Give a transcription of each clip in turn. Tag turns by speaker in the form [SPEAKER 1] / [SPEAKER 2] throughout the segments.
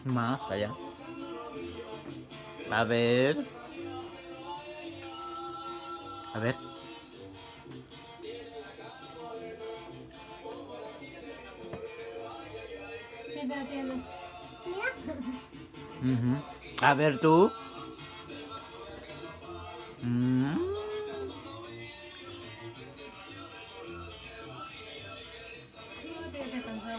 [SPEAKER 1] Más allá. A ver. A ver.
[SPEAKER 2] ¿Qué está haciendo?
[SPEAKER 1] A ver tú.
[SPEAKER 2] No te has cansado.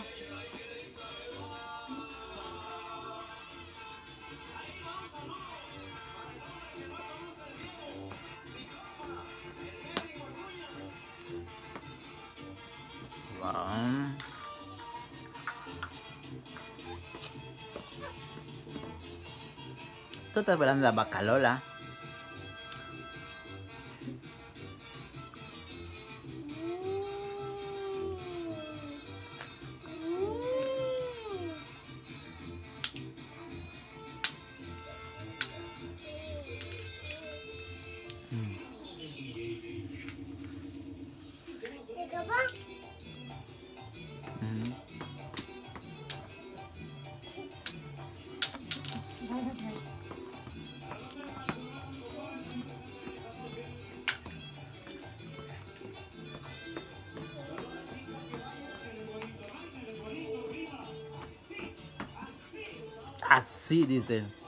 [SPEAKER 1] Tú estás esperando la bacalola. Así dice.